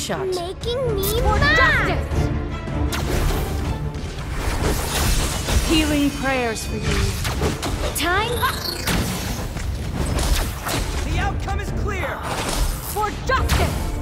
shot. Making me mad! Healing prayers for you. Time up The outcome is clear! for justice!